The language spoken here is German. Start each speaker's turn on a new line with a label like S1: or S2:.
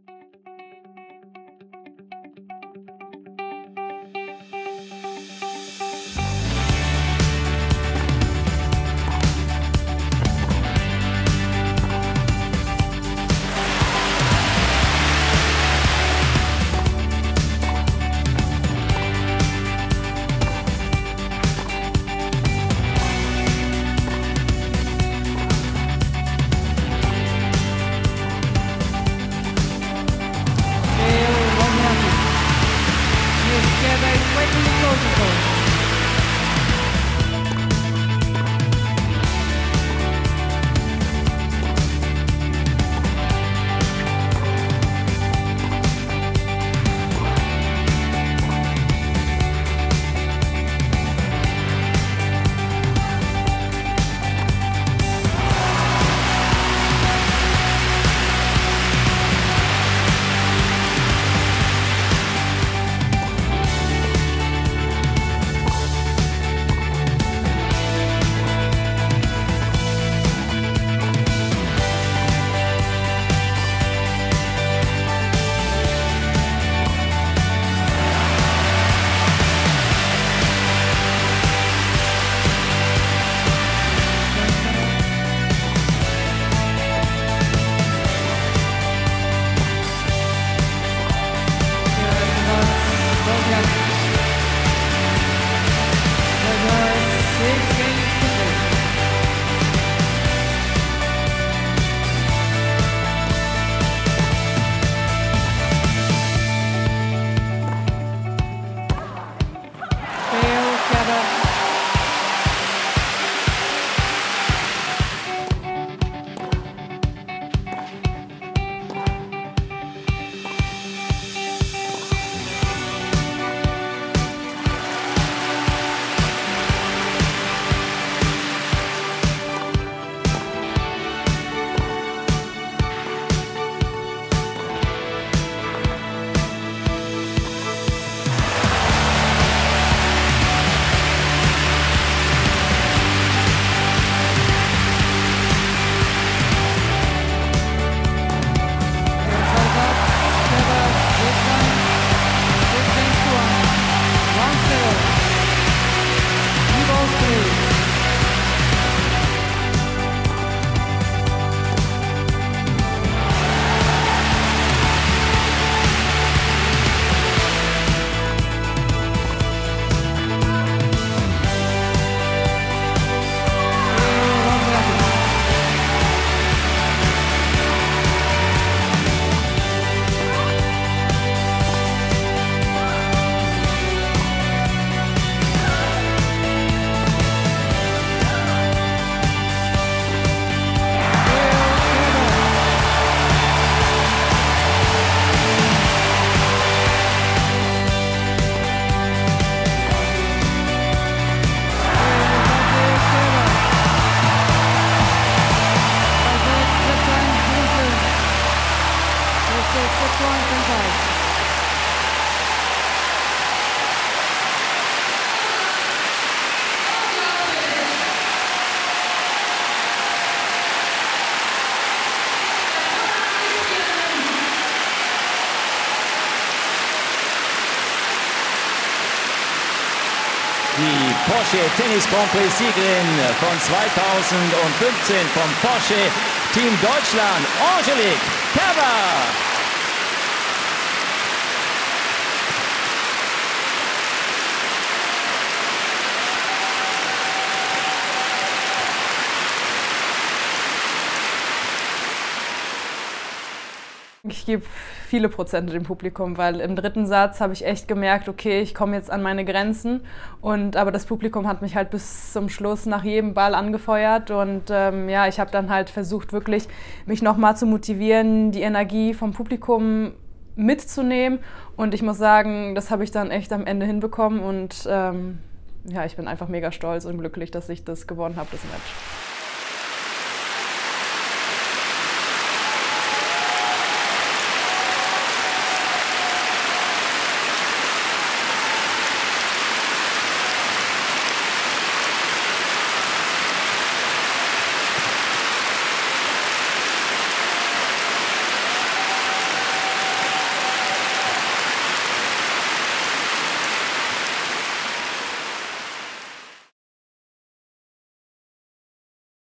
S1: Die Porsche Tennis Grand Prix Siegerin von 2015 vom Porsche Team Deutschland, Angelique Kerber.
S2: Ich gebe viele Prozente dem Publikum, weil im dritten Satz habe ich echt gemerkt, okay, ich komme jetzt an meine Grenzen. Aber das Publikum hat mich halt bis zum Schluss nach jedem Ball angefeuert. Und ja, ich habe dann halt versucht, wirklich mich nochmal zu motivieren, die Energie vom Publikum mitzunehmen. Und ich muss sagen, das habe ich dann echt am Ende hinbekommen. Und ja, ich bin einfach mega stolz und glücklich, dass ich das gewonnen habe, das Match.